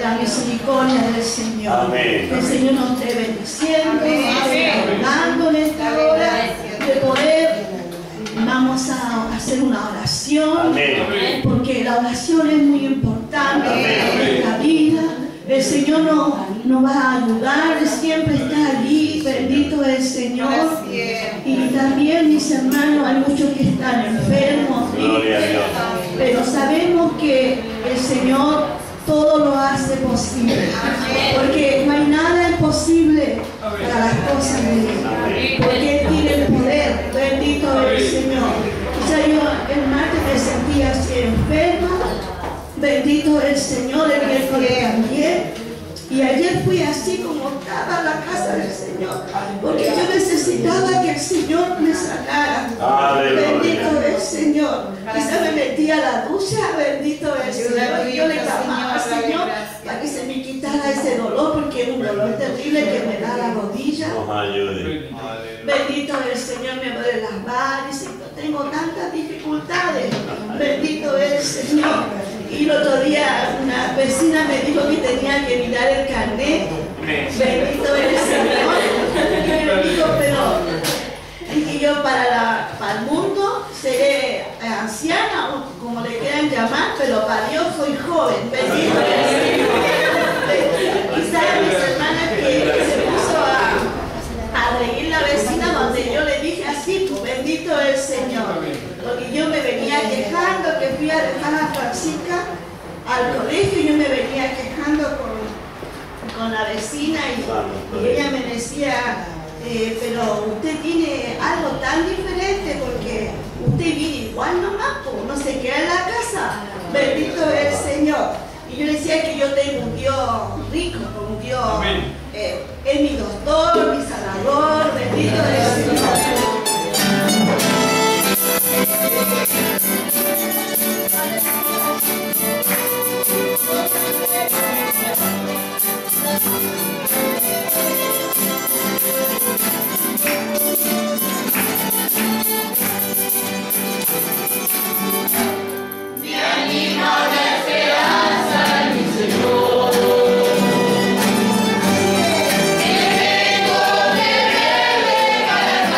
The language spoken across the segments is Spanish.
la misericordia del Señor. Amén. Que el Señor nos esté bendiciendo, nos esté ayudando en esta hora de poder. Vamos a hacer una oración. Amén. Porque la oración es muy importante en la vida. El Señor nos va a ayudar, siempre está allí, bendito el Señor. Y también, mis hermanos, hay muchos que están enfermos, pero sabemos que el Señor todo lo hace posible, porque no hay nada imposible para las cosas de Dios, porque Él tiene el poder, bendito el Señor. O sea, yo el martes me sentía así enferma. Bendito el Señor, el miércoles también. Y ayer fui así como estaba a la casa del Señor, porque yo necesitaba que el Señor me sanara. Bendito el Señor. Quizá me metía a la ducha, bendito el Señor. Y yo le clamaba al Señor para que se me quitara ese dolor, porque es un dolor terrible que me da la rodilla. Bendito el Señor, me duele las manos, tengo tantas dificultades. Bendito el Señor. Y el otro día una vecina me dijo que tenía que mirar el carnet. Bendito el Señor. Y me dijo, pero y yo para el mundo seré anciana, o como le quieran llamar, pero para Dios soy joven. Bendito el Señor. Quizás mis hermanas que se puso a reír la vecina donde yo le dije así, pues bendito el Señor. Porque yo me venía quejando que fui a dejar a Francisca al colegio y yo me venía quejando con la vecina y ella me decía, pero usted tiene algo tan diferente porque usted vive igual nomás, pues, no se queda en la casa. Bendito es el Señor. Y yo decía que yo tengo un Dios rico, un Dios, es mi doctor, mi sanador, bendito es el Señor. Para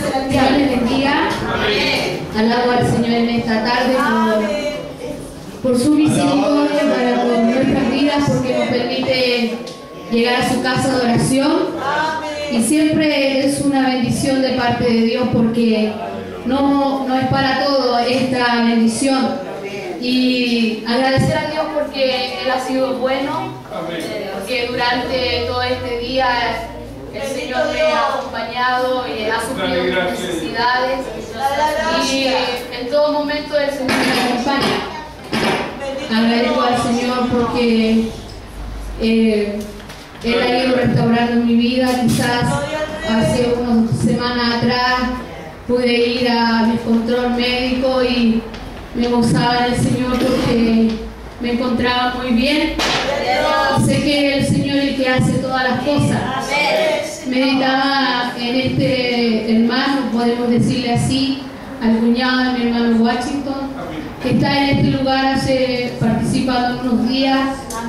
Dios les bendiga. Alabo al Señor en esta tarde por su misericordia para con nuestras vidas, porque nos permite llegar a su casa de oración. Y siempre es una bendición de parte de Dios, porque no es para todo esta bendición. Y agradecer a Dios porque Él ha sido bueno, porque durante todo este día el Señor me ha acompañado y ha suplido mis necesidades, y en todo momento el Señor me acompaña. Agradezco al Señor porque Él ha ido restaurando mi vida. Quizás hace unas semanas atrás pude ir a mi control médico y me gozaba en el Señor porque me encontraba muy bien. Sé que el Señor es el que hace todas las cosas. Meditaba en este hermano, podemos decirle así, al cuñado de mi hermano Washington, que está en este lugar participando unos días,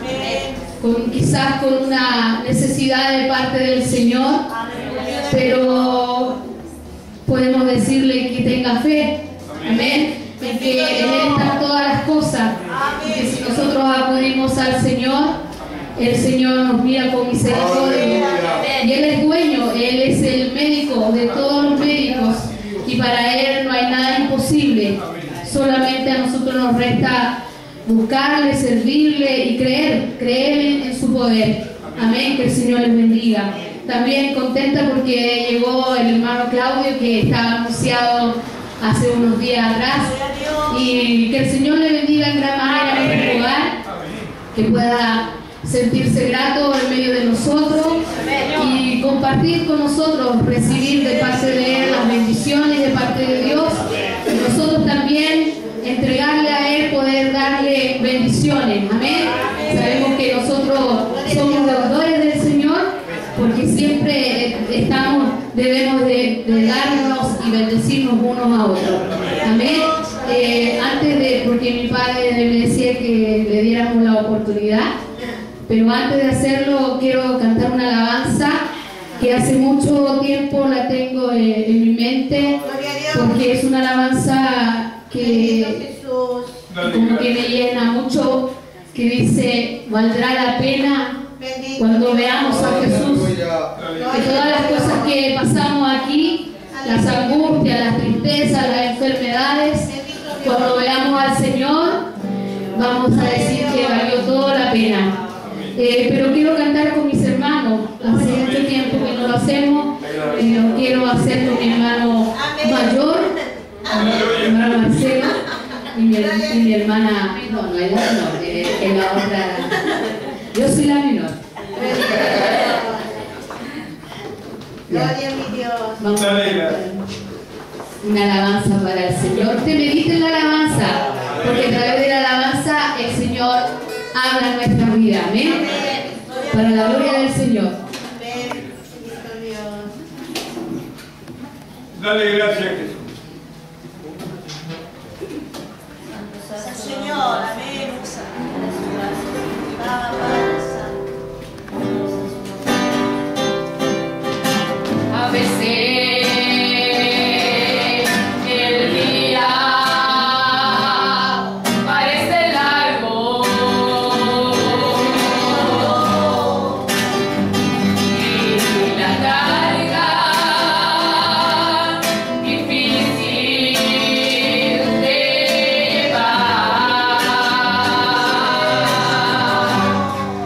quizás con una necesidad de parte del Señor, pero podemos decirle que tenga fe. Amén. En que en Él están todas las cosas, y que si nosotros acudimos al Señor, el Señor nos mira con misericordia, y Él es dueño, Él es el médico de todos los médicos, y para Él no hay nada imposible. Solamente a nosotros nos resta buscarle, servirle y creer en su poder. Amén. Que el Señor les bendiga. También contenta porque llegó el hermano Claudio, que estaba anunciado hace unos días atrás, y que el Señor le bendiga en gran manera en este lugar, que pueda sentirse grato en medio de nosotros y compartir con nosotros, recibir de parte de Él las bendiciones de parte de Dios, y nosotros también entregarle a Él, poder darle bendiciones. Amén. Sabemos que nosotros somos deudores del Señor, porque siempre debemos de darnos y bendecirnos unos a otros. Amén. Porque mi padre me decía que le diéramos la oportunidad, pero antes de hacerlo quiero cantar una alabanza que hace mucho tiempo la tengo en mi mente, porque es una alabanza que como que me llena mucho, que dice: valdrá la pena cuando veamos a Jesús. Que todas las cosas que pasamos aquí, las angustias, las tristezas, las enfermedades, cuando veamos al Señor, vamos a decir que valió toda la pena. Pero quiero cantar con mis hermanos. Hace mucho tiempo que no lo hacemos. Lo quiero hacer con mi hermano mayor, mi hermano Marcelo, y mi hermana. No es la menor, es la otra. Yo soy la menor. Gloria a mi Dios. Vamos a cantar una alabanza para el Señor. Te medite en la alabanza, porque a través de la alabanza el Señor habla en nuestra vida. Amén. Para la gloria del Señor. Amén. Dios. Dale gracias a Jesús. Señor, amén. A veces el día parece largo y la carga difícil de llevar.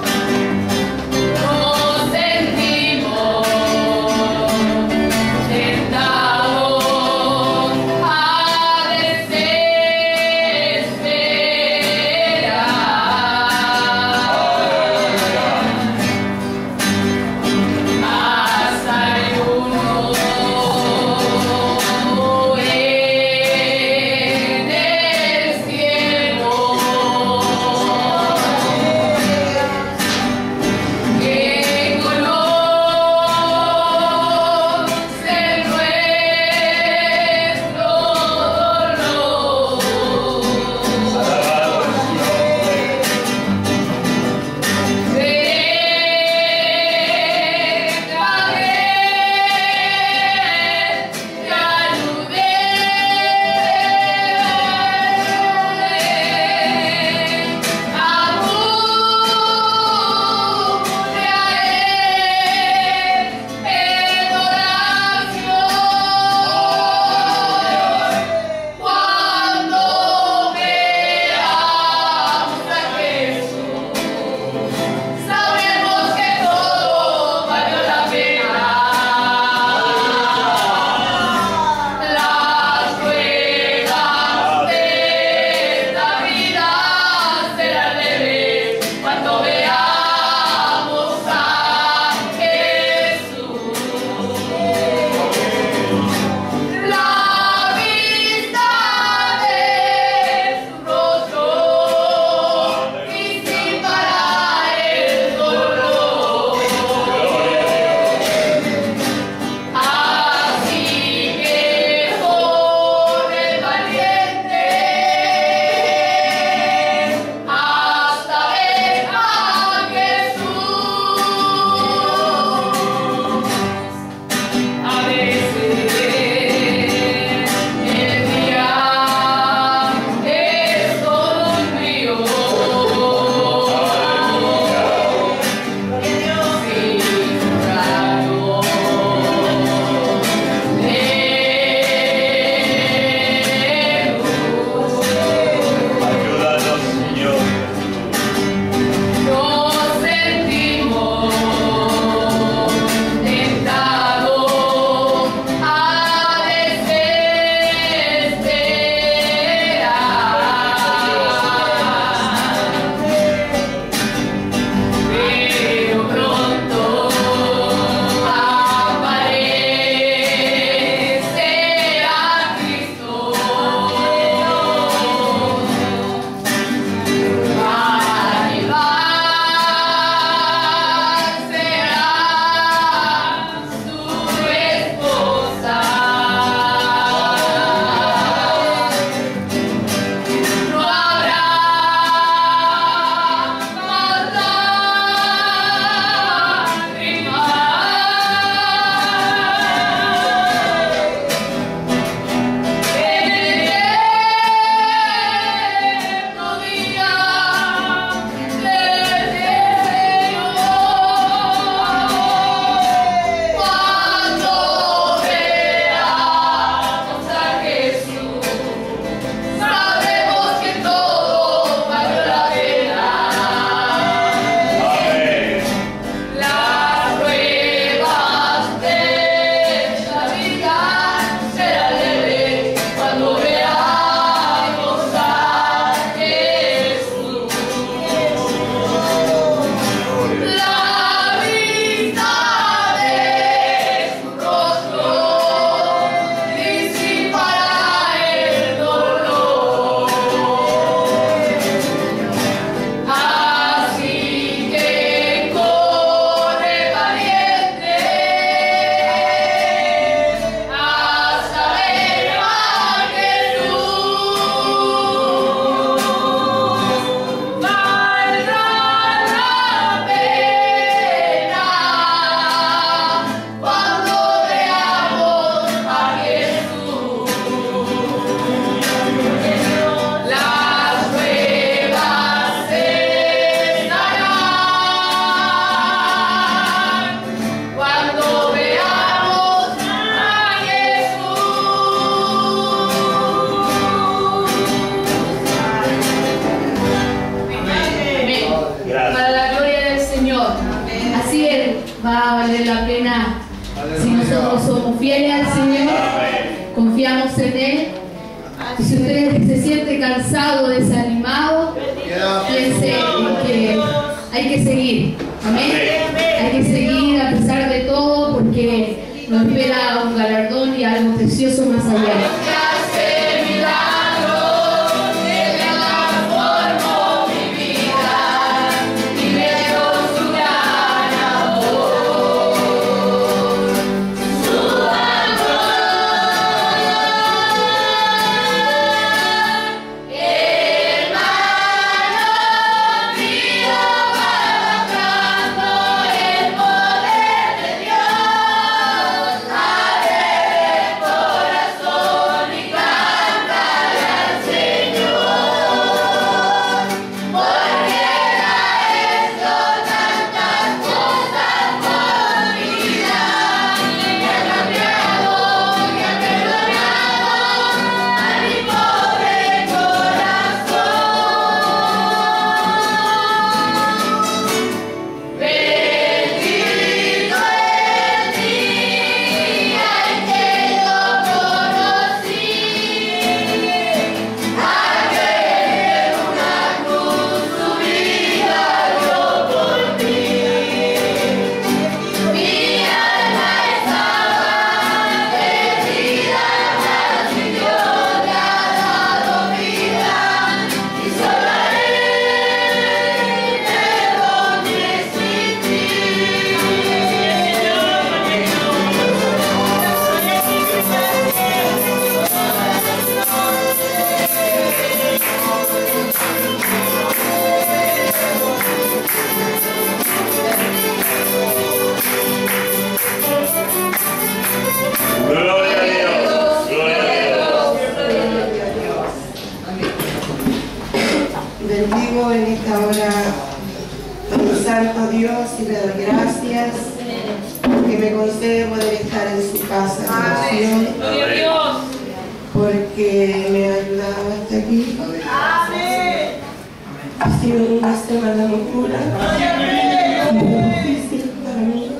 confiamos en Él. Y si usted se siente cansado, desanimado, piense en que hay que seguir. Amén. Hay que seguir a pesar de todo, porque nos espera un galardón y algo precioso más allá. Bendigo en esta hora a mi santo Dios y le doy gracias que me concede poder estar en su casa en oración, porque me ha ayudado hasta aquí. Ha sido una semana muy dura, muy difícil para mí,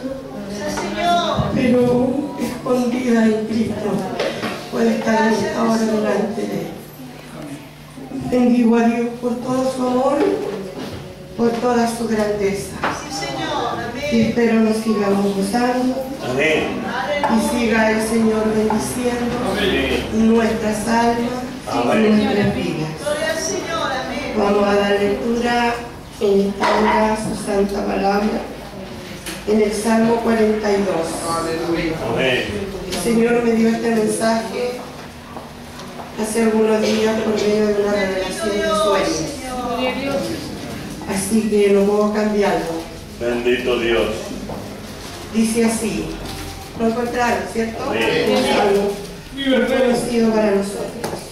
pero escondida en Cristo puede estar en esta hora delante de Él. Bendigo a Dios por todo su amor, por toda su grandeza. Y espero nos sigamos gozando. Y siga el Señor bendiciendo nuestras almas y nuestras vidas. Vamos a dar lectura en esta hora su santa palabra, en el Salmo 42. El Señor me dio este mensaje hace algunos días por medio de una revelación de sueños. Así que no puedo cambiarlo. Bendito Dios. Dice así. Lo encontraron, ¿cierto? Un salmo muy conocido para nosotros.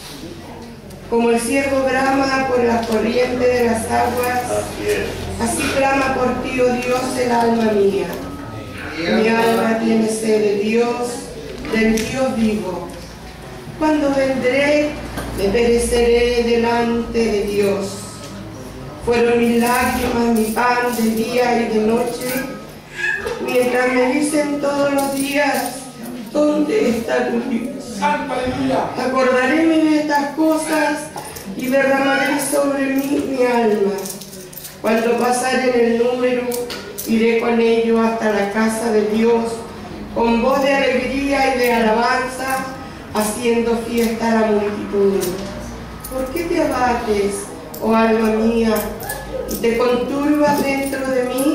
Como el ciervo brama por las corrientes de las aguas, así clama por ti, oh Dios, el alma mía. Mi alma tiene sed de Dios, del Dios vivo. Cuando vendré, me pereceré delante de Dios. Fueron mis lágrimas, mi pan de día y de noche, mientras me dicen todos los días, ¿dónde está tu Dios? Acordaréme de estas cosas y derramaré sobre mí mi alma. Cuando pasare en el número, iré con ellos hasta la casa de Dios, con voz de alegría y de alabanza, haciendo fiesta a la multitud. ¿Por qué te abates, oh alma mía, y te conturbas dentro de mí?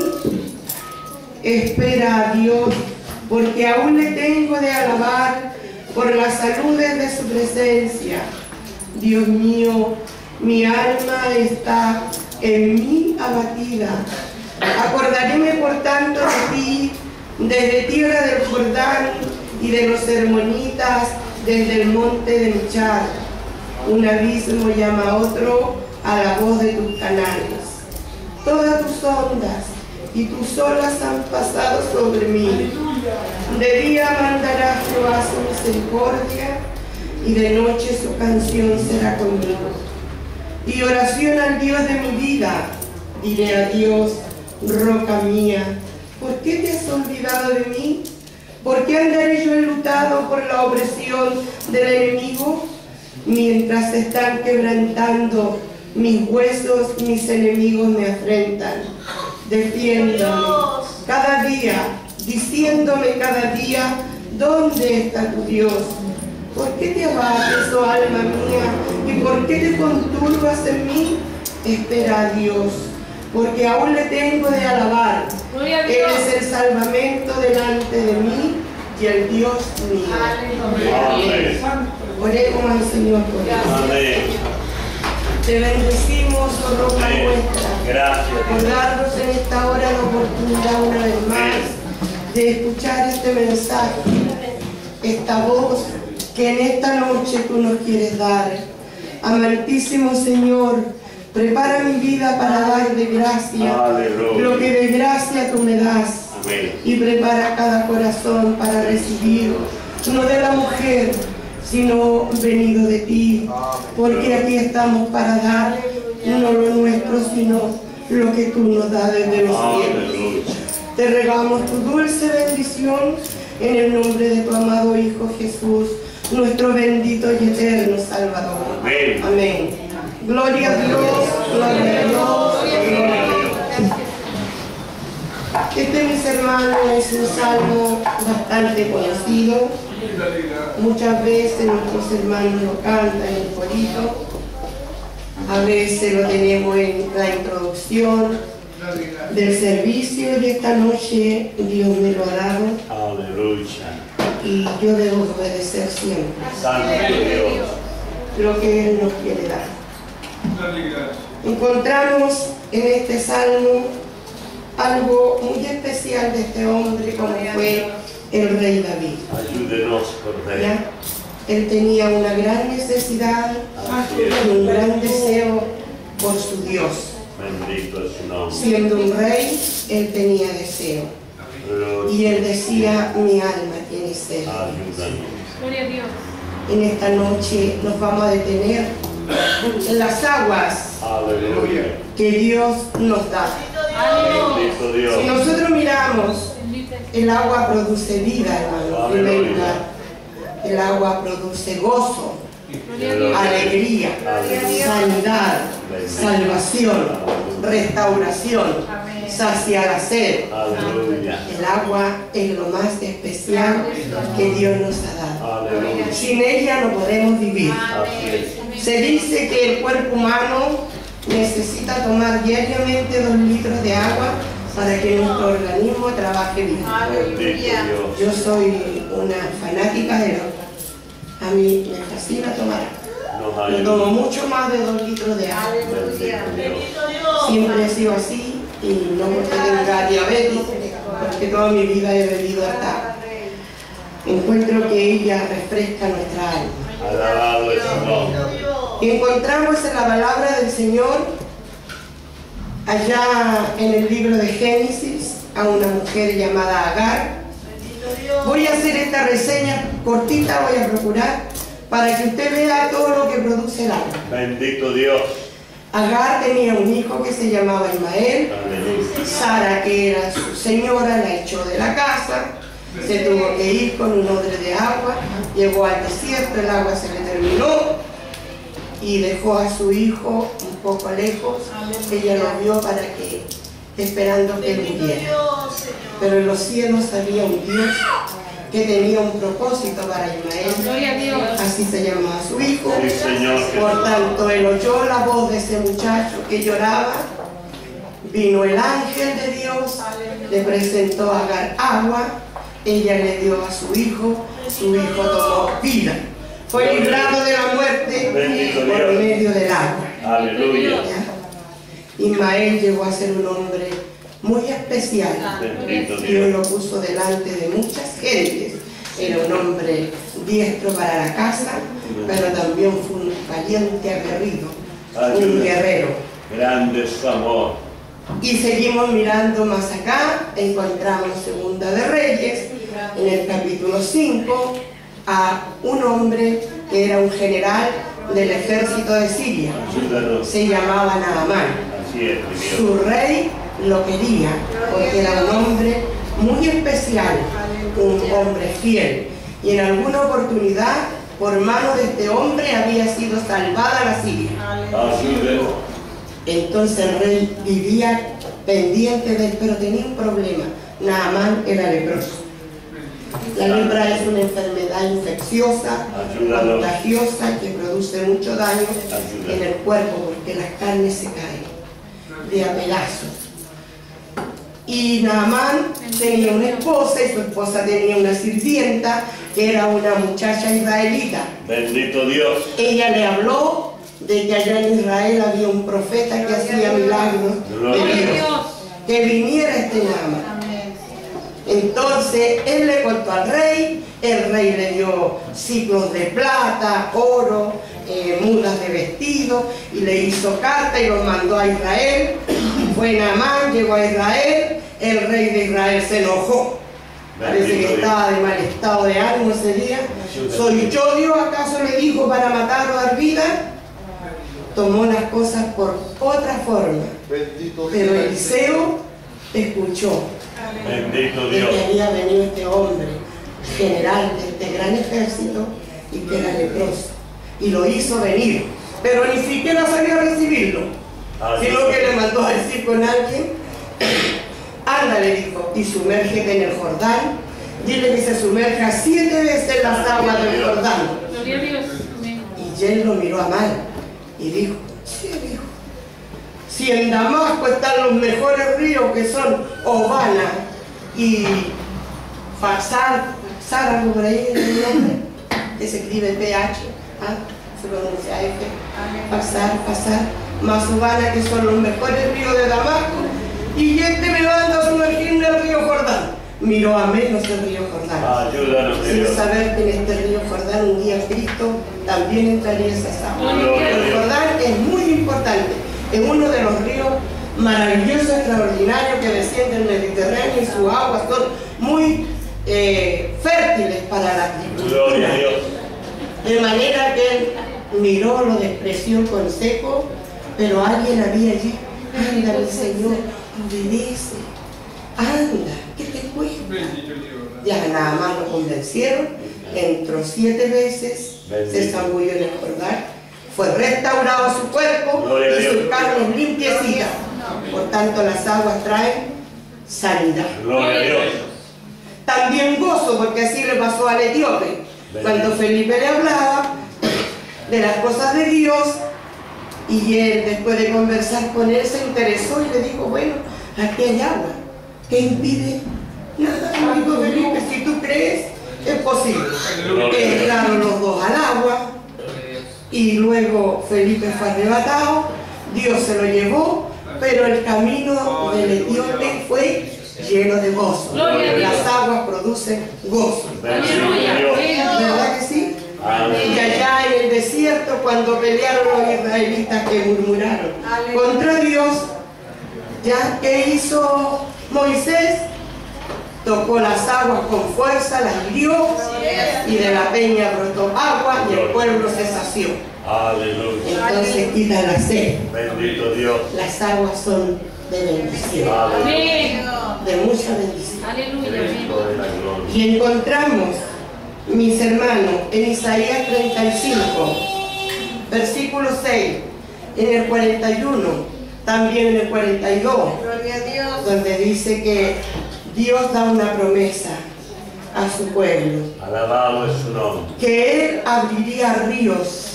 Espera a Dios, porque aún le tengo de alabar por las saludes de su presencia. Dios mío, mi alma está en mí abatida. Acordaréme por tanto de ti, desde tierra del Jordán y de los hermonitas, desde el monte de Michal. Un abismo llama a otro a la voz de tus canales. Todas tus ondas y tus olas han pasado sobre mí. De día mandará Jehová su misericordia, y de noche su canción será conmigo. Y oración al Dios de mi vida, diré a Dios, roca mía, ¿por qué te has olvidado de mí? ¿Por qué andaré yo enlutado por la opresión del enemigo? Mientras se están quebrantando mis huesos, mis enemigos me afrentan. Defiéndame cada día, diciéndome cada día, ¿dónde está tu Dios? ¿Por qué te abates, oh alma mía? ¿Y por qué te conturbas en mí? Espera a Dios, porque aún le tengo de alabar. Él es el salvamento delante de mí y el Dios mío. Amén. Oremos al Señor por eso. Amén. Te bendecimos, oh roca nuestra, Gracias. por darnos en esta hora la oportunidad una vez más de escuchar este mensaje, esta voz que en esta noche tú nos quieres dar. Amantísimo Señor, prepara mi vida para dar de gracia Aleluya. lo que de gracia tú me das. Amén. Y prepara cada corazón para recibir, no de la mujer, sino venido de ti, porque aquí estamos para dar no lo nuestro, sino lo que tú nos das desde los cielos. Aleluya. Te regamos tu dulce bendición en el nombre de tu amado Hijo Jesús, nuestro bendito y eterno Salvador. Amén. Amén. Gloria a Dios, gloria a Dios, gloria a Dios. Este, mis hermanos, es un salmo bastante conocido. Muchas veces nuestros hermanos lo cantan en el corito. A veces lo tenemos en la introducción del servicio, y esta noche Dios me lo ha dado Aleluya. y yo debo obedecer siempre Santo Dios. lo que Él nos quiere dar. Encontramos en este salmo algo muy especial de este hombre, como fue el rey David. Ayúdenos, Cordero. ¿Ya? Él tenía una gran necesidad y un gran deseo por su Dios. Bendito es su nombre. Siendo un rey, él tenía deseo. Y él decía, mi alma tiene sed. Ayúdanos. En esta noche nos vamos a detener en las aguas Aleluya. que Dios nos da. Bendito Si Dios. nosotros miramos, el agua produce vida, hermano. En primer lugar. El agua produce gozo, alegría, sanidad, salvación, restauración, saciar la sed. Aleluya. El agua es lo más especial que Dios nos ha dado. Aleluya. Sin ella no podemos vivir. Así es. Se dice que el cuerpo humano necesita tomar diariamente 2 litros de agua para que nuestro organismo trabaje bien. Bendito Dios. Yo soy una fanática del agua. A mí me fascina tomar agua. Nos Yo tomo ayuda. mucho más de 2 litros de agua. Bendito Dios. Siempre he sido así y no porque tenga diabetes, porque toda mi vida he bebido hasta agua. Encuentro que ella refresca nuestra alma. Alabado es su nombre. Y encontramos en la palabra del Señor, allá en el libro de Génesis, a una mujer llamada Agar. Voy a hacer esta reseña cortita, voy a procurar, para que usted vea todo lo que produce el agua. Bendito Dios. Agar tenía un hijo que se llamaba Ismael. Aleluya. Sara, que era su señora, la echó de la casa. Se tuvo que ir con un odre de agua. Llegó al desierto, el agua se le terminó. Y dejó a su hijo un poco lejos. Ella lo vio para que, esperando que él muriera. Pero en los cielos había un Dios que tenía un propósito para Ismael. Así se llamaba su hijo. Sí, Señor. Por tanto, él oyó la voz de ese muchacho que lloraba. Vino el ángel de Dios, le presentó a Agar agua. Ella le dio a su hijo tomó vida. Fue librado de la muerte Bendito por Dios. medio del agua. Aleluya. ¿Ya? Ismael llegó a ser un hombre muy especial. Bendito Dios Dios. lo puso delante de muchas gentes. Era un hombre diestro para la casa, pero también fue un valiente aguerrido, un guerrero. Grande es su amor. Y seguimos mirando más acá, encontramos Segunda de Reyes, en el capítulo 5, a un hombre que era un general del ejército de Siria. Ayúdanos. Se llamaba Naamán. Así es, mi Dios. Su rey lo quería porque era un hombre muy especial, un hombre fiel. Y en alguna oportunidad, por mano de este hombre, había sido salvada la Siria. Ayúdenos. Entonces el rey vivía pendiente de él, pero tenía un problema. Naamán era leproso. La lepra es una enfermedad infecciosa, Ayúdanos. contagiosa, que produce mucho daño en el cuerpo porque las carnes se caen de a pedazos. Y Naamán tenía una esposa y su esposa tenía una sirvienta que era una muchacha israelita. Bendito Dios. Ella le habló de que allá en Israel había un profeta que hacía milagros Gloria de a Dios, que viniera este Naamán. Entonces él le contó al rey, el rey le dio ciclos de plata, oro, mudas de vestido, y le hizo carta y los mandó a Israel. Fue Naamán, llegó a Israel, el rey de Israel se enojó. Parece que estaba de mal estado de ánimo ese día. ¿Soy yo Dios acaso? Le dijo, para matar o dar vida. Tomó las cosas por otra forma. Pero Eliseo escuchó Bendito de Dios. que había venido este hombre, general de este gran ejército, y que era leproso. Y lo hizo venir. Pero ni siquiera salió a recibirlo, sino que le mandó a decir con alguien, anda, le dijo, y sumérgete en el Jordán. Dile que se sumerja 7 veces en las aguas del Jordán. Gloria a Dios. Amén. Y él lo miró a mal y dijo, sí, dijo, si en Damasco están los mejores ríos que son Obana y Faxar, algo por ahí en el nombre, que se escribe PH, se pronuncia F, Faxar, más Obana, que son los mejores ríos de Damasco, y este me manda a sumergirme al río Jordán. Miró a menos el río Jordán, Ayúdanos, sin Dios. saber que en este río Jordán un día Cristo también entraría en esas aguas. El Jordán es muy importante, es uno de los ríos maravillosos, extraordinarios que descienden del Mediterráneo, y sus aguas son muy fértiles para la agricultura. Gloria a Dios. De manera que él miró, lo despreció el consejo, pero alguien había allí, anda el Señor, obedece, anda, ¿qué te cuesta? Ya nada más lo convencieron, entró 7 veces, se zambulló en el Jordán, fue restaurado su cuerpo Gloria a y Dios. sus carnes limpiecitas. Por tanto, las aguas traen sanidad. Gloria a Dios. También gozo, porque así le pasó al etíope. Cuando Felipe le hablaba de las cosas de Dios, y él, después de conversar con él, se interesó y le dijo, bueno, aquí hay agua. ¿Qué impide? Nada, amigo Felipe, si tú crees, es posible. Entraron los dos al agua, y luego Felipe fue arrebatado, Dios se lo llevó, pero el camino del etíope fue lleno de gozo. Gloria a Dios. Las aguas producen gozo. Bendito Dios. ¿Verdad que sí? Amén. Y allá en el desierto, cuando pelearon los israelitas que murmuraron contra Dios, ¿ya qué hizo Moisés? Tocó las aguas con fuerza, las hirió, y de la peña brotó agua y el pueblo se sació. Aleluya. Entonces quita la sed. Bendito Dios. Las aguas son de bendición, Aleluya. Amén. de mucha bendición. Aleluya. Cristo Amén. de la gloria. Y encontramos, mis hermanos, en Isaías 35, versículo 6, en el 41, también en el 42, Gloria a Dios. donde dice que Dios da una promesa a su pueblo, Alabado es su nombre. que Él abriría ríos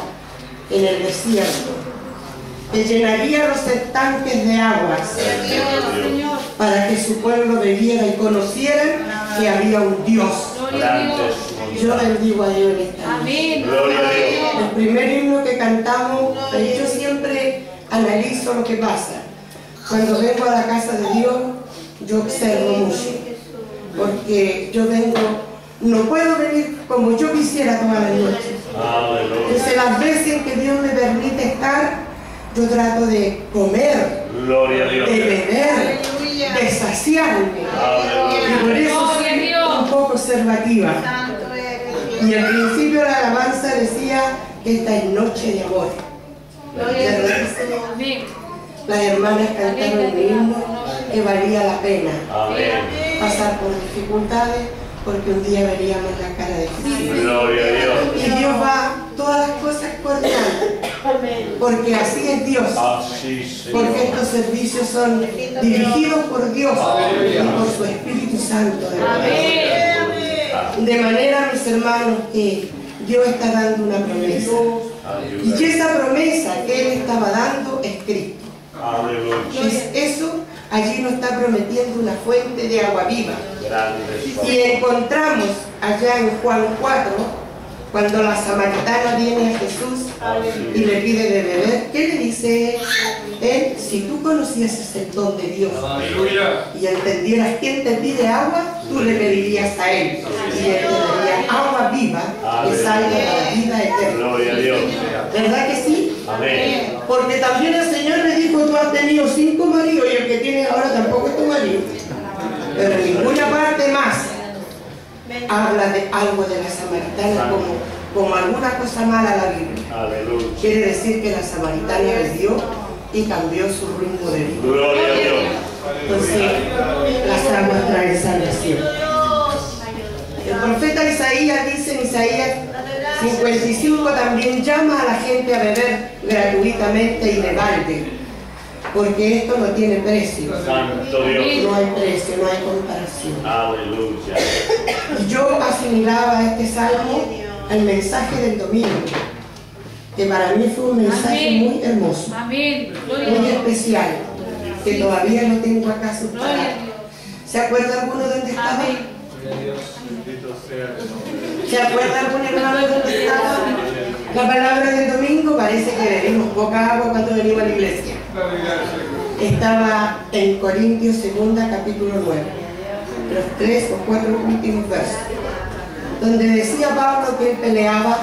en el desierto, que llenaría los estanques de aguas, Bendito Dios. para que su pueblo bebiera y conociera que había un Dios. Gloria a Grande Dios. es su Yo bondad. bendigo a Dios en esta noche. Amén. Gloria a Dios. El primer himno que cantamos, yo siempre analizo lo que pasa. Cuando vengo a la casa de Dios, yo observo mucho, porque yo vengo, no puedo venir como yo quisiera todas las noches. Aleluya. Entonces las veces en que Dios me permite estar, yo trato de comer, Gloria a Dios. de beber, de saciarme. Y por eso soy un poco observativa. Santo eres. Y al principio la alabanza decía que esta es noche de amor. Gloria a Dios. Amén. Las hermanas cantaron un himno que valía la pena Amén. pasar por dificultades porque un día veríamos la cara de Jesús. Gloria a Dios. Y Dios va todas las cosas coordinando, porque así es Dios. Así, Señor. Porque estos servicios son dirigidos por Dios y por su Espíritu Santo. De manera, mis hermanos, que Dios está dando una promesa. Y esa promesa que Él estaba dando es Cristo. Aleluya. Eso allí nos está prometiendo una fuente de agua viva. Grande. Y encontramos allá en Juan 4, cuando la samaritana viene a Jesús y le pide de beber, ¿qué le dice él? Si tú conocieses el don de Dios y entendieras quién te pide agua, tú le pedirías a Él y Él te daría agua viva que salga para la vida eterna. Gloria a Dios. ¿Verdad que sí? Amén. Porque también el Señor le dijo, tú has tenido 5 maridos y el que tienes ahora tampoco es tu marido. Pero en ninguna parte más habla de algo de la samaritana como alguna cosa mala a la Biblia. Aleluya. Quiere decir que la samaritana le dio y cambió su rumbo de vida. Gloria a Dios. Entonces, las aguas traen salvación. El profeta Isaías dice en Isaías 55 también llama a la gente a beber gratuitamente y de balde, porque esto no tiene precio. Santo Dios. No hay precio, no hay comparación. Aleluya. Y yo asimilaba este salmo al mensaje del domingo, que para mí fue un mensaje muy hermoso, Amén. muy especial, que todavía no tengo acá subrayado. ¿Se acuerda alguno de dónde estaba? ¿Se acuerda algún hermano de dónde estaba? La palabra del domingo parece que bebimos poca agua cuando venimos a la iglesia. Estaba en Corintios 2, capítulo 9, los 3 o 4 últimos versos, donde decía Pablo que él peleaba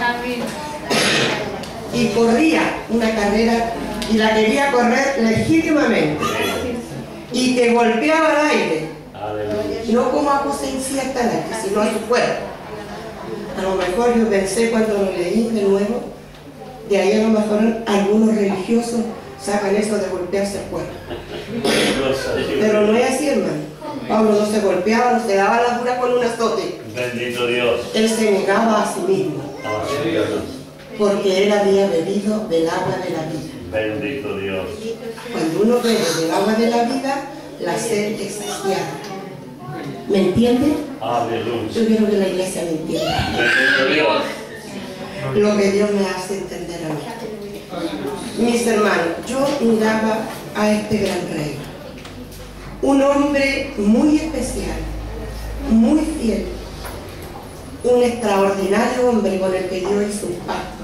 y corría una carrera y la quería correr legítimamente y que golpeaba al aire, no como a cosa incierta, sino a su cuerpo. A lo mejor yo pensé cuando lo leí de nuevo, de ahí a lo mejor algunos religiosos sacan eso de golpearse el cuerpo. Pero no es así, hermano. Pablo no se golpeaba, no se daba la dura con un azote. Bendito Dios. Él se negaba a sí mismo, porque él había bebido del agua de la vida. Bendito Dios. Cuando uno bebe del agua de la vida, la sed es saciada. ¿Me entiende? Aleluya. Yo quiero que la iglesia me entienda Bendito Dios. lo que Dios me hace entender a mí. Mis hermanos, yo miraba a este gran rey, un hombre muy especial, muy fiel, un extraordinario hombre con el que Dios hizo un pacto.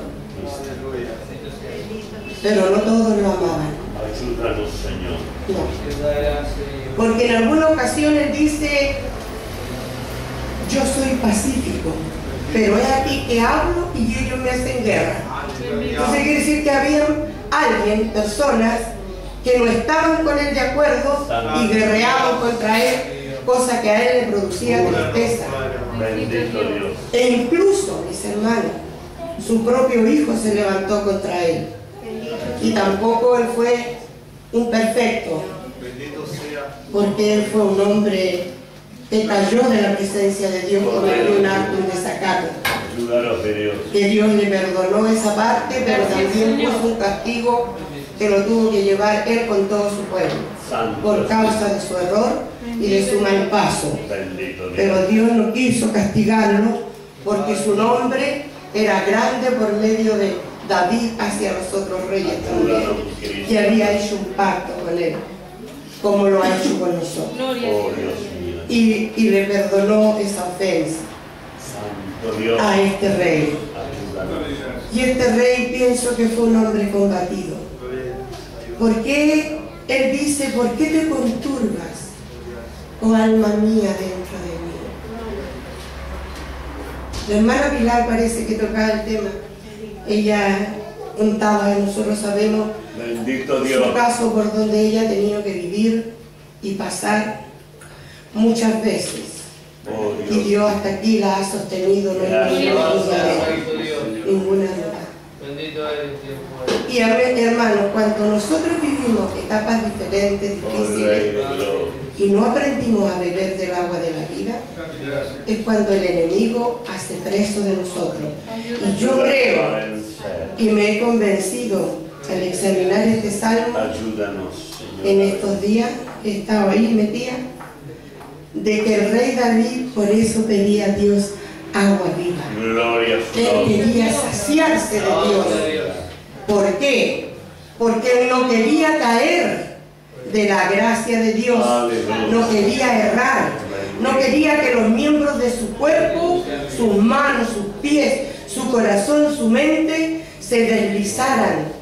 Pero no todos lo amaban. Ayúdanos, Señor. No. Porque en algunas ocasiones dice, yo soy pacífico, pero es aquí que hablo y ellos me hacen guerra. Entonces quiere decir que había personas que no estaban con él de acuerdo y guerreaban contra él, cosa que a él le producía tristeza. Bendito Dios. E incluso, mis hermanos, su propio hijo se levantó contra él. Y tampoco él fue un perfecto, porque él fue un hombre que cayó de la presencia de Dios, cometió un acto en desacato. Ayúdanos, Dios. Que Dios le perdonó esa parte, pero también puso un castigo que lo tuvo que llevar él con todo su pueblo, por causa de su error y de su mal paso. Bendito Dios. Pero Dios no quiso castigarlo, porque su nombre era grande por medio de David hacia los otros reyes también, y había hecho un pacto con él, como lo ha hecho con nosotros. Oh, Dios mío. Y le perdonó esa ofensa Santo Dios. a este rey. Ayúdanos. Y este rey pienso que fue un hombre combatido. ¿Por qué? Él dice, ¿por qué te conturbas, oh alma mía, dentro de mí? La hermana Pilar parece que tocaba el tema. Ella contaba, y nosotros sabemos Bendito Dios. su caso por donde ella ha tenido que vivir y pasar muchas veces. Oh, Y Dios. Dios hasta aquí la ha sostenido, no hay ninguna duda. Bendito eres, Dios. Y hermanos, cuando nosotros vivimos etapas diferentes, Oh, Rey difíciles, de gloria. y no aprendimos a beber del agua de la vida, es cuando el enemigo hace preso de nosotros. Y yo creo y me he convencido al examinar este salmo en estos días que he estado ahí metida, de que el rey David por eso pedía a Dios agua viva. Él quería saciarse de Dios. ¿Por qué? Porque él no quería caer de la gracia de Dios, no quería errar, no quería que los miembros de su cuerpo, sus manos, sus pies, su corazón, su mente se deslizaran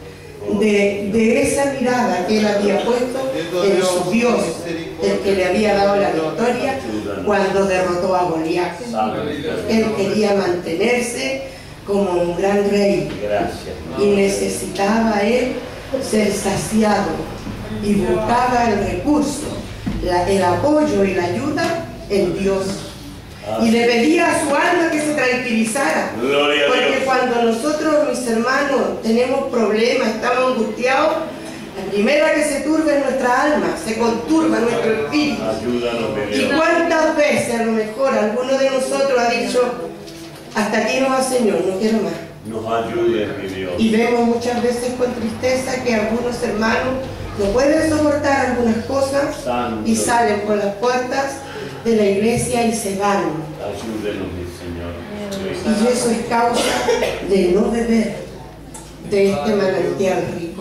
de esa mirada que él había puesto en su Dios, el que le había dado la victoria cuando derrotó a Goliat. Él quería mantenerse como un gran rey y necesitaba él ser saciado y buscaba el recurso, el apoyo y la ayuda en Dios. Y le pedía a su alma que se tranquilizara, porque cuando nosotros, mis hermanos, tenemos problemas, estamos angustiados, la primera que se turba es nuestra alma, se conturba nuestro espíritu. Y cuántas veces a lo mejor alguno de nosotros ha dicho, hasta aquí no va, Señor, no quiero más. Nos ayude, mi Dios. Y vemos muchas veces con tristeza que algunos hermanos no pueden soportar algunas cosas y salen por las puertas de la iglesia y se van. Ayúdenos, mi Señor. Y eso es causa de no beber de este manantial rico.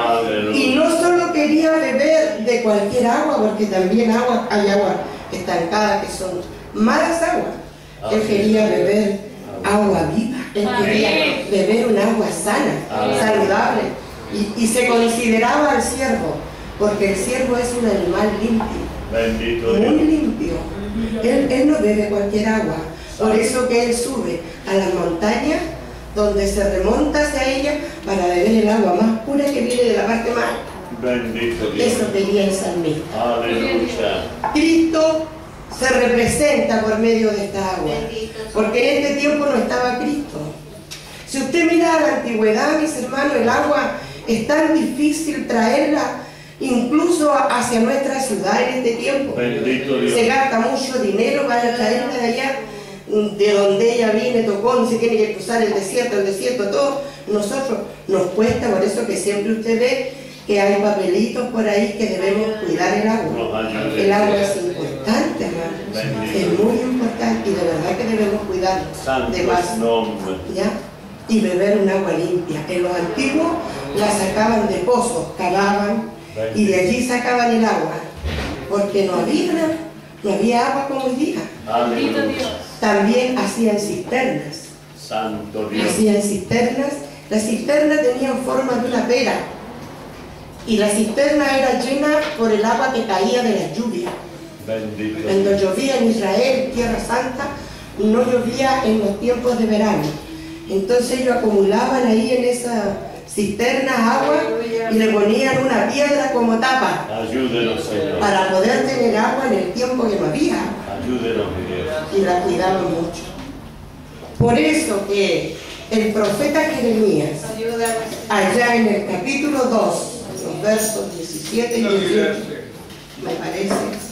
Y no solo quería beber de cualquier agua, porque también hay agua estancada que son malas aguas. Él quería beber agua viva. Él quería beber un agua sana, saludable. Y se consideraba al siervo, porque el siervo es un animal limpio, muy limpio. Él no bebe cualquier agua. Por eso que él sube a las montañas, donde se remonta hacia ella para beber el agua más pura que viene de la parte más. Bendito Dios. Eso pedía el salmista. Aleluya. Cristo se representa por medio de esta agua, porque en este tiempo no estaba Cristo. Si usted mira la antigüedad, mis hermanos, el agua es tan difícil traerla incluso hacia nuestra ciudad en este tiempo. Bendito Dios. Se gasta mucho dinero para traerla de allá, de donde ella viene, tocó, se tiene que cruzar el desierto, todo. Nosotros nos cuesta, por eso que siempre usted ve que hay papelitos por ahí que debemos cuidar el agua. El agua es importante, hermano. Es muy importante y de verdad que debemos cuidar de más. ¿Ya? Y beber un agua limpia. En los antiguos la sacaban de pozos, cavaban y de allí sacaban el agua, porque no había agua como hoy día. También hacían cisternas. Santo Dios. Hacían cisternas. Las cisternas tenían forma de una pera y la cisterna era llena por el agua que caía de la lluvia. Bendito. Cuando llovía en Israel, Tierra Santa, no llovía en los tiempos de verano. Entonces ellos acumulaban ahí en esa cisterna agua y le ponían una piedra como tapa. Ayúdenos, Señor. Para poder tener agua en el tiempo que no había. Ayúdenos, mi Dios. Y la cuidaban mucho. Por eso que el profeta Jeremías, allá en el capítulo 2, los versos 17 y 18, me parece,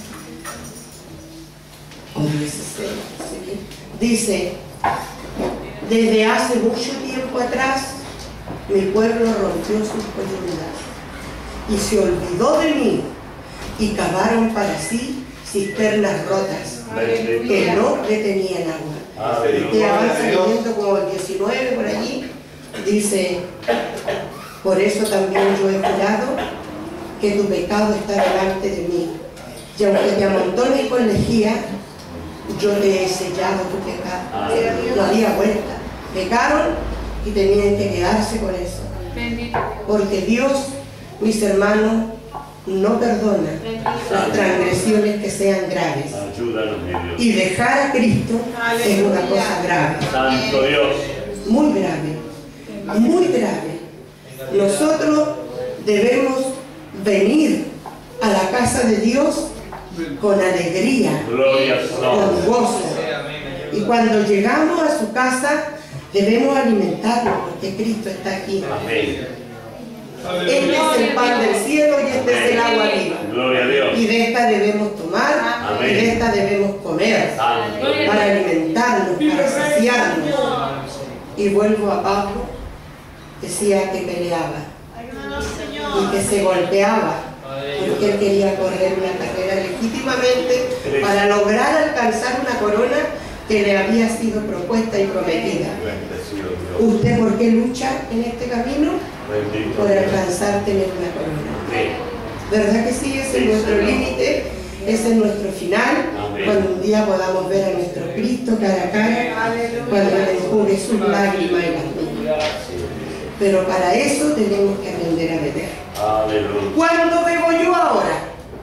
o 16, dice: desde hace mucho tiempo atrás mi pueblo rompió sus promesas y se olvidó de mí y cavaron para sí cisternas rotas que no retenían agua. Te avanza leyendo como el 19 por allí, dice: por eso también yo he jurado que tu pecado está delante de mí, y aunque te amontones con lejía, yo le he sellado tu pecado. No había vuelta. Pecaron y tenían que quedarse con eso. Porque Dios, mis hermanos, no perdona las transgresiones que sean graves. Ayúdanos, mi Dios. Y dejar a Cristo es una cosa grave. Santo Dios. Muy grave. Muy grave. Nosotros debemos venir a la casa de Dios con alegría, con gozo. Y cuando llegamos a su casa, debemos alimentarnos porque Cristo está aquí. Amén. Este es el pan del cielo y este es el agua viva. Gloria a Dios. Y de esta debemos tomar, y de esta debemos comer, para alimentarnos, para saciarnos. Y vuelvo a Pablo, decía que peleaba y que se golpeaba, porque él quería correr una carrera legítimamente para lograr alcanzar una corona que le había sido propuesta y prometida. ¿Usted por qué lucha en este camino? Por alcanzar tener una corona. ¿Verdad que sí? Ese es nuestro límite, ese es nuestro final, cuando un día podamos ver a nuestro Cristo cara a cara, cuando le enjugue sus lágrimas y las mías. Pero para eso tenemos que aprender a beber. ¿Cuándo bebo yo ahora?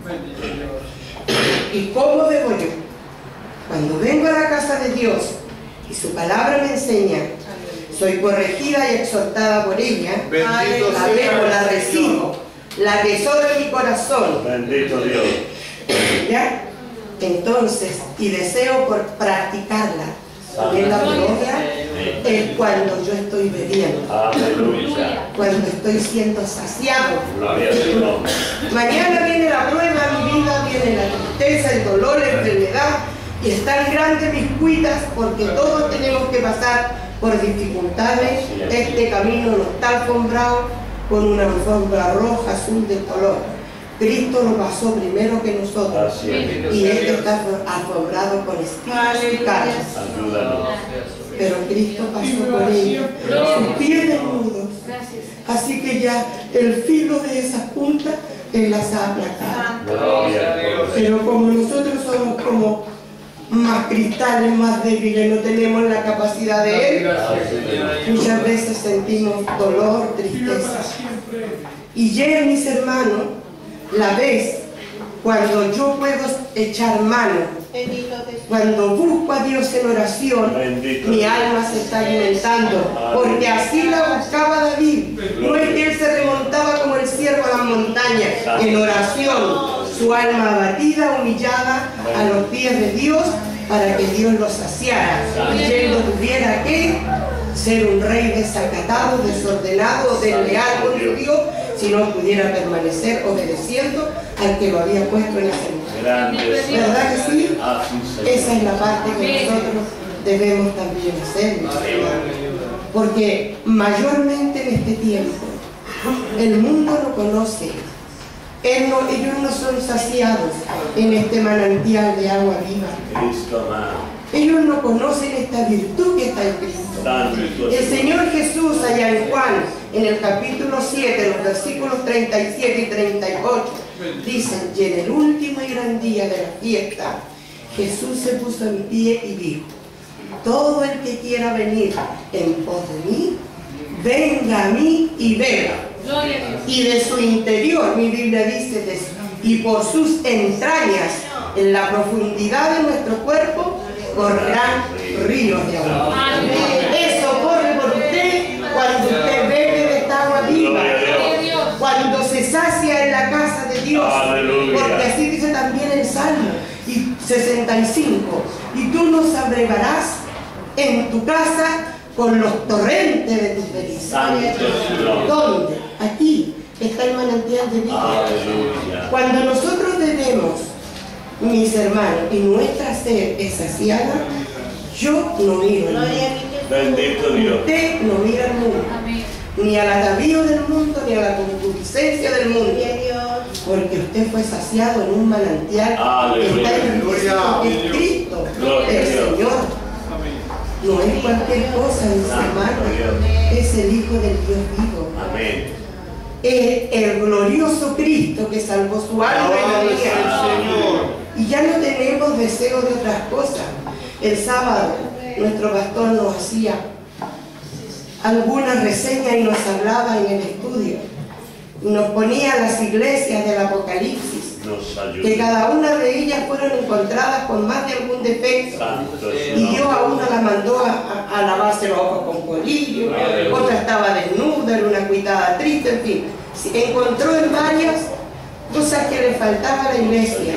¿Y cómo bebo yo? Cuando vengo a la casa de Dios y su palabra me enseña, soy corregida y exhortada por ella, la bebo, la recibo, la atesoro en mi corazón. Bendito Dios. ¿Ya? Entonces, y deseo por practicarla, ponerla por obra, es cuando yo estoy bebiendo. Aleluya. Cuando estoy siendo saciado. Gloria a Dios. Mañana viene la prueba, mi vida, viene la tristeza, el dolor, la enfermedad, y están grandes mis cuitas, porque todos tenemos que pasar por dificultades. Este camino no está alfombrado con una alfombra roja, azul de color. Cristo lo pasó primero que nosotros, y este está alfombrado con espinas y callos. Ayúdanos. Pero Cristo pasó por ellos, sus pies desnudos. Así que ya el filo de esas puntas Él las ha aplacado. Gloria a Dios. Pero como nosotros somos como más cristales, más débiles, no tenemos la capacidad de Él, muchas veces sentimos dolor, tristeza. Y llega, mis hermanos, la vez cuando yo puedo echar mano, cuando busco a Dios en oración, mi alma se está alimentando, porque así la buscaba David. No es que él se remontaba como el ciervo a las montañas, en oración, su alma abatida, humillada a los pies de Dios, para que Dios lo saciara, y él no tuviera que ser un rey desacatado, desordenado, desleal con su Dios, si no pudiera permanecer obedeciendo al que lo había puesto en ese lugar. ¿Verdad que sí? Esa es la parte que nosotros debemos también hacer, porque mayormente en este tiempo el mundo no conoce, ellos no son saciados en este manantial de agua viva. Ellos no conocen esta virtud que está en Cristo. El Señor Jesús, allá en Juan, en el capítulo 7, los versículos 37 y 38, dicen: y en el último y gran día de la fiesta, Jesús se puso en pie y dijo: todo el que quiera venir en pos de mí, venga a mí y beba. Y de su interior, mi Biblia dice, y por sus entrañas, en la profundidad de nuestro cuerpo, correrán ríos de agua. Eso corre por usted cuando usted bebe de esta agua viva, cuando se sacia en la casa de Dios. Porque así dice también el Salmo 65: y tú nos abrevarás en tu casa con los torrentes de tus delicias. ¿Dónde? Aquí está el manantial de vida. Cuando nosotros bebemos, mis hermanos, y nuestra sed es saciada, yo no miro al mundo. Bendito Dios. Usted no mira al mundo, ni al atavío del mundo, ni a la concupiscencia del mundo, porque usted fue saciado en un manantial que está en Cristo, el Señor. No es cualquier cosa, mis hermanos, es el Hijo del Dios vivo. Amén. El glorioso Cristo que salvó su alma y la mía. Y ya no tenemos deseo de otras cosas. El sábado nuestro pastor nos hacía alguna reseña y nos hablaba en el estudio. Nos ponía las iglesias del Apocalipsis, que cada una de ellas fueron encontradas con más de algún defecto. Y Dios a una la mandó a lavarse los ojos con polillo, otra estaba desnuda, era una cuitada triste, en fin. Encontró en varias cosas que le faltaba a la iglesia.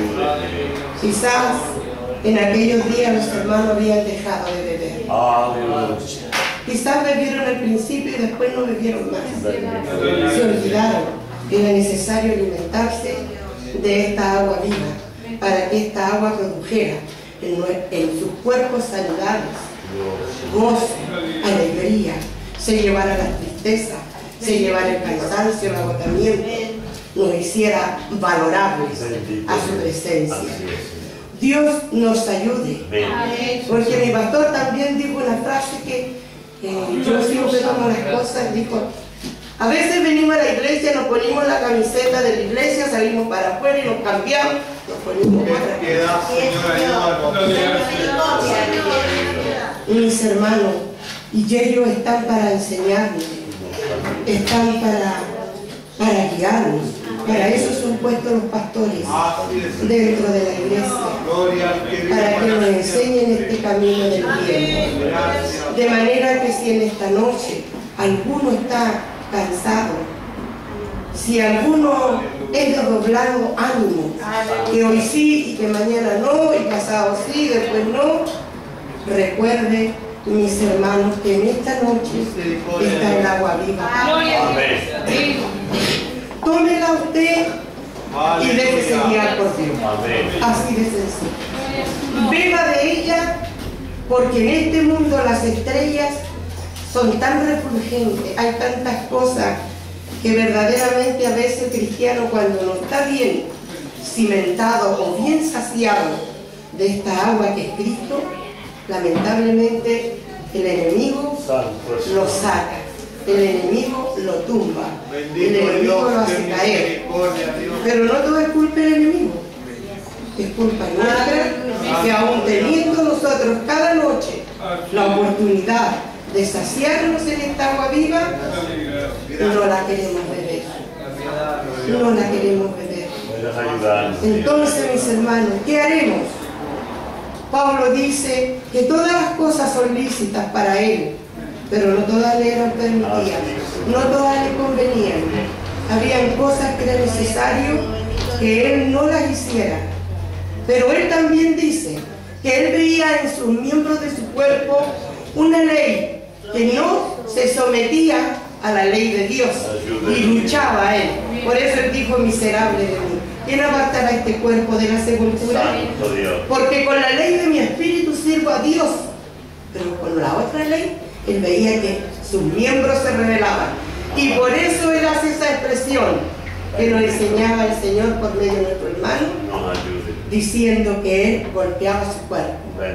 Quizás en aquellos días los hermanos habían dejado de beber. Quizás bebieron al principio y después no bebieron más. Se olvidaron que era necesario alimentarse de esta agua viva para que esta agua produjera en sus cuerpos saludables gozo, alegría, se llevara la tristeza, se llevara el cansancio, el agotamiento, nos hiciera valorables a su presencia. Dios nos ayude, porque mi pastor también dijo una frase que yo siempre tomo las cosas, dijo: a veces venimos a la iglesia, nos ponemos la camiseta de la iglesia, salimos para afuera y nos cambiamos, nos ponemos otra. Mis hermanos, y ellos están para enseñarnos, están para guiarnos. Para eso son puestos los pastores dentro de la iglesia, para que nos enseñen este camino del bien. De manera que si en esta noche alguno está cansado, si alguno es de doblado ánimo, que hoy sí y que mañana no, y pasado sí, después no, recuerde, mis hermanos, que en esta noche está el agua viva. Tómela usted y déjese guiar por Dios. Así de sencillo. Beba de ella, porque en este mundo las estrellas son tan refulgentes, hay tantas cosas que verdaderamente a veces el cristiano, cuando no está bien cimentado o bien saciado de esta agua que es Cristo, lamentablemente el enemigo lo saca, el enemigo lo tumba, el enemigo lo hace caer. Pero no todo es culpa del enemigo, es culpa nuestra, que aún teniendo nosotros cada noche la oportunidad de saciarnos en esta agua viva, no la queremos beber, no la queremos beber. Entonces, mis hermanos, ¿qué haremos? Pablo dice que todas las cosas son lícitas para él, pero no todas le eran permitidas, no todas le convenían. Habían cosas que era necesario que él no las hiciera. Pero él también dice que él veía en sus miembros de su cuerpo una ley que no se sometía a la ley de Dios y luchaba a él. Por eso él dijo: miserable de mí, ¿quién apartará este cuerpo de la sepultura? Porque con la ley de mi espíritu sirvo a Dios. Pero con la otra ley, él veía que sus miembros se rebelaban. Y por eso él hace esa expresión que nos enseñaba el Señor por medio de nuestro hermano, diciendo que él golpeaba su cuerpo.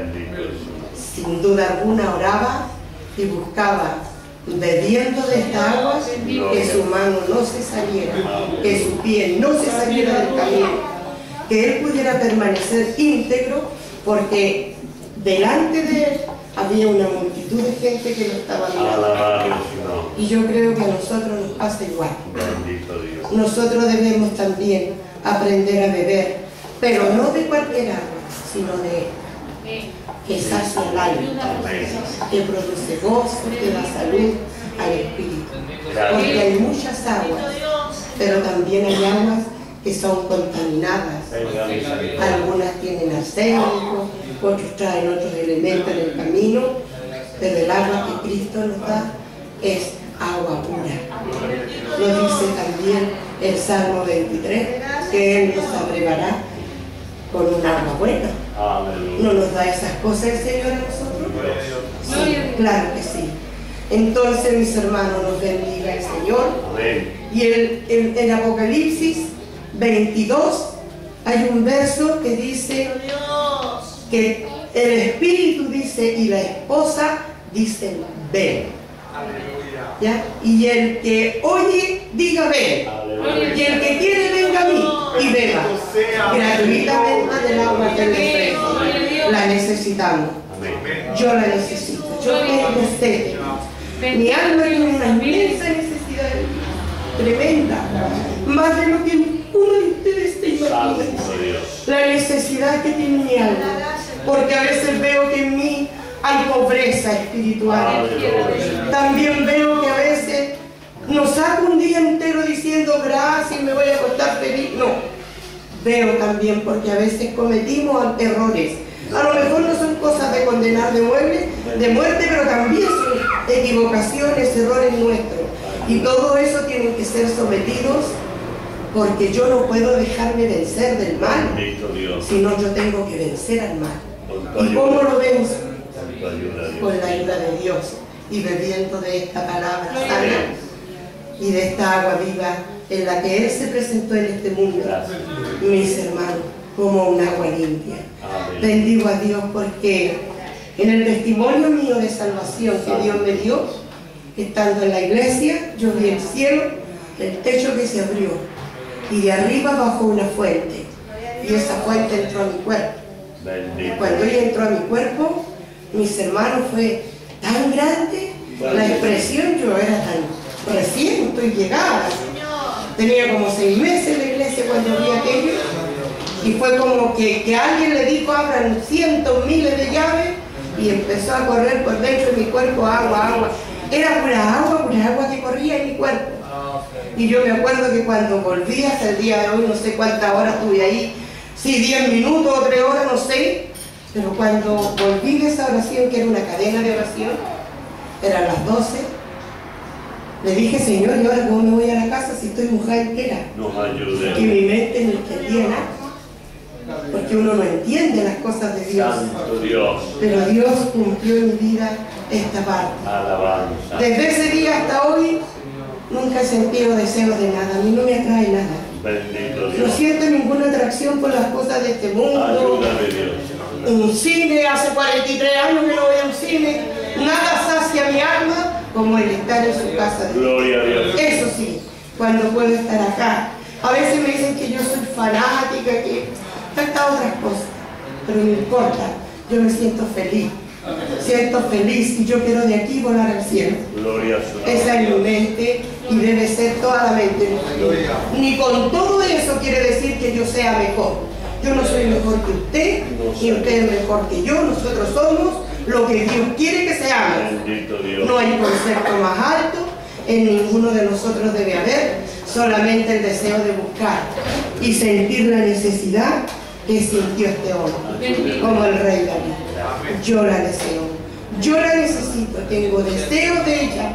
Sin duda alguna oraba y buscaba, bebiendo de esta agua, que su mano no se saliera, que su pie no se saliera del camino, que él pudiera permanecer íntegro, porque delante de él había una multitud de gente que lo estaba mirando. Y yo creo que a nosotros nos pasa igual. Nosotros debemos también aprender a beber, pero no de cualquier agua, sino de que sacia el alma, que produce gozo, que da salud al espíritu. Porque hay muchas aguas, pero también hay aguas que son contaminadas. Algunas tienen arsénico, otros traen otros elementos en el camino, pero el agua que Cristo nos da es agua pura. Lo dice también el Salmo 23, que Él nos abrevará con un agua buena. ¿No nos da esas cosas el Señor a nosotros? Sí, claro que sí. Entonces, mis hermanos, nos bendiga el Señor. Y en Apocalipsis 22 hay un verso que dice que el Espíritu dice y la esposa dicen ven. ¿Ya? Y el que oye, diga ven. Y el que quiere, venga a mí y beba gratuitamente del agua que le ofrezco. La necesitamos. Yo la necesito. Yo tengo sed. Mi alma tiene una inmensa necesidad tremenda, más de lo que uno de ustedes se imagina. La necesidad que tiene mi alma, porque a veces veo que en mí hay pobreza espiritual. También veo que a veces nos saco un día entero diciendo gracias y me voy a acostar feliz. No, veo también porque a veces cometimos errores. A lo mejor no son cosas de condenar de muerte, pero también son equivocaciones, errores nuestros. Y todo eso tienen que ser sometidos, porque yo no puedo dejarme vencer del mal, Bendito Dios. sino yo tengo que vencer al mal. Con tu ¿Y cómo ayuda. lo venzo? Con tu ayuda, Dios. Con la ayuda de Dios y bebiendo de esta palabra sana y de esta agua viva en la que Él se presentó en este mundo, Gracias. mis hermanos, como un agua limpia. Amén. Bendigo a Dios porque en el testimonio mío de salvación que Dios me dio, estando en la iglesia, yo vi el cielo, el techo que se abrió y de arriba bajó una fuente y esa fuente entró a mi cuerpo. Bendito. Cuando ella entró a mi cuerpo, mis hermanos, fue tan grande la expresión. Yo era tan recién, estoy llegada, tenía como 6 meses en la iglesia cuando vi aquello, y fue como que alguien le dijo abran cientos, miles de llaves, y empezó a correr por dentro de mi cuerpo agua. Era pura agua que corría en mi cuerpo. Y yo me acuerdo que cuando volví hasta el día de hoy, no sé cuántas horas estuve ahí, si 10 minutos o 3 horas, no sé, pero cuando volví de esa oración, que era una cadena de oración, eran las 12, le dije, Señor, ¿y ahora cómo me voy a la casa si estoy mujer entera? Nos Que ayude. mi mente no entendía nada, porque uno no entiende las cosas de Dios, Santo Dios. pero Dios cumplió en mi vida esta parte. Alabanza. Desde ese día hasta hoy, nunca he sentido deseo de nada, a mí no me atrae nada. Bendito No Dios. siento ninguna atracción por las cosas de este mundo. Ayúdame, Dios. Un cine, hace 43 años que no voy a un cine. Nada sacia mi alma como el estar en su casa de Dios. Gloria a Dios. Eso sí, cuando puedo estar acá. A veces me dicen que yo soy fanática, que tantas otras cosas, pero no importa, yo me siento feliz y yo quiero de aquí volar al cielo. Gloria a su nombre. Esa es mi mente y debe ser toda la mente. Ni con todo eso quiere decir que yo sea mejor. Yo no soy mejor que usted, ni usted es mejor que yo. Nosotros somos lo que Dios quiere que seamos. Bendito Dios. No hay concepto más alto, en ninguno de nosotros debe haber, solamente el deseo de buscar y sentir la necesidad que sintió este hombre, como el rey David. Yo la deseo, yo la necesito, tengo deseo de ella,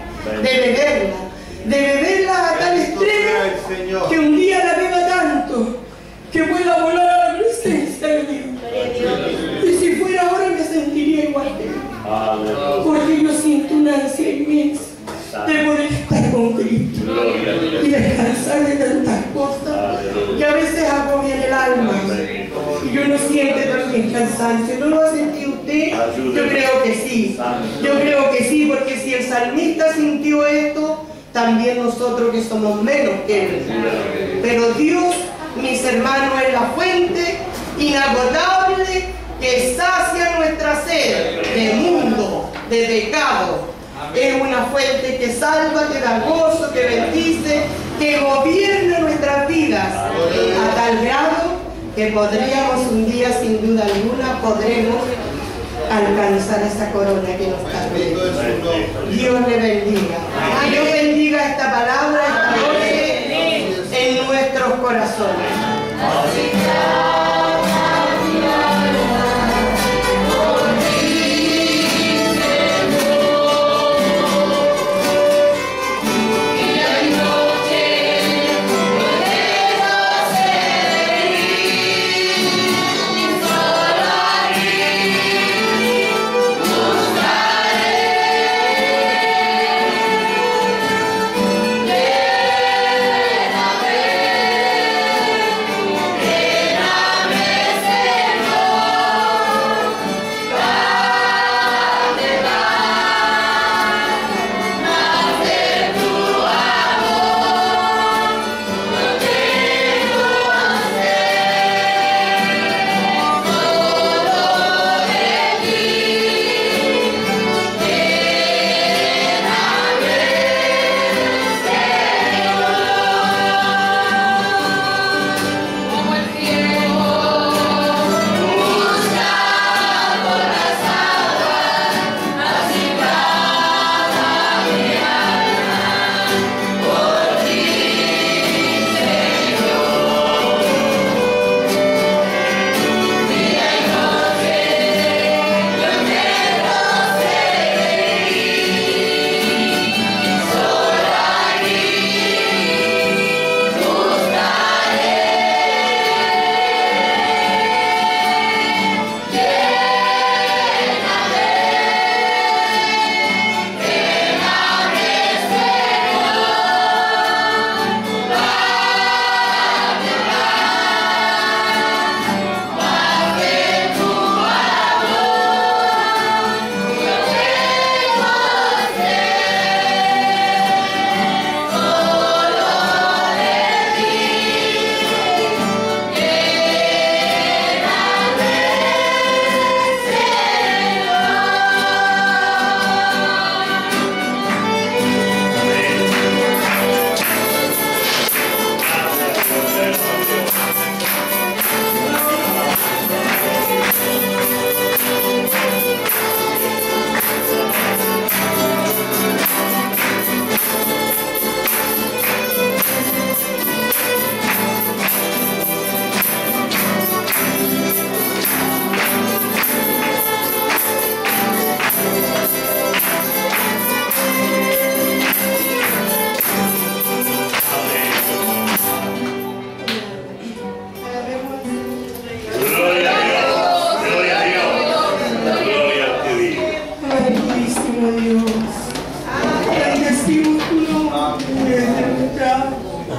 de beberla a tal extremo que un día la beba tanto que pueda volar a la presencia de Dios. Y si fuera ahora me sentiría igual que él. Amén. Porque yo siento una ansia inmensa de poder estar con Cristo Gloria a Dios. y descansar de tantas cosas que a veces agobian el alma. Y yo no siento también cansancio. ¿No lo ha sentido usted? Yo creo que sí. Yo creo que sí, porque si el salmista sintió esto, también nosotros que somos menos que él. Pero Dios, mis hermanos, es la fuente inagotable que sacia nuestra sed de mundo, de pecado. Es una fuente que salva, que da gozo, que bendice, que gobierna nuestras vidas a tal grado que podríamos un día, sin duda alguna, podremos alcanzar esa corona que nos está pidiendo. Dios le bendiga. Dios bendiga esta palabra, esta noche en nuestros corazones. Ven a ver.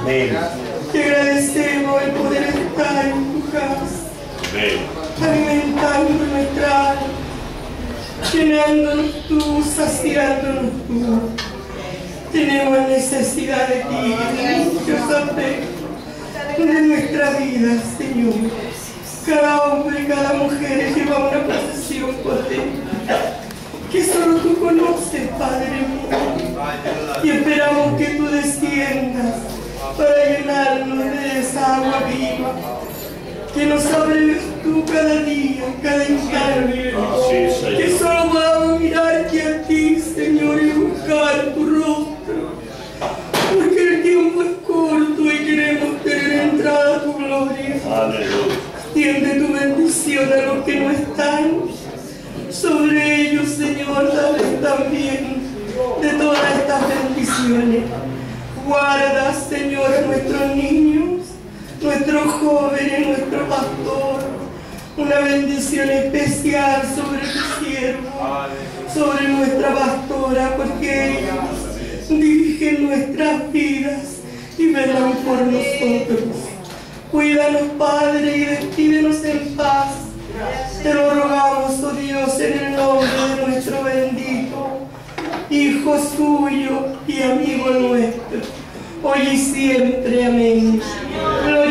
Amén. Te agradecemos el poder estar en tu casa, alimentando nuestra alma, llenándonos tú, saciándonos tú. Tenemos necesidad de ti, muchos aspectos de nuestra vida, Señor. Cada hombre, cada mujer lleva una posesión potente que solo tú conoces, Padre mío. Y esperamos que tú desciendas para llenarnos de esa agua viva que nos abres tú cada día, cada instante. Que solo podamos mirarte a ti, Señor, y buscar tu rostro. Porque el tiempo es corto y queremos tener entrada a tu gloria. Aleluya. Extiende tu bendición a los que no están. Sobre ellos, Señor, dales también de todas estas bendiciones. Guarda, Señor, a nuestros niños, nuestros jóvenes, nuestro pastor. Una bendición especial sobre tu siervo, sobre nuestra pastora, porque ellos dirigen nuestras vidas y velan por nosotros. Cuídanos, Padre, y despídenos en paz. Te lo rogamos, oh Dios, en el nombre de nuestro bendito Hijo suyo y amigo nuestro, hoy y siempre. Amén.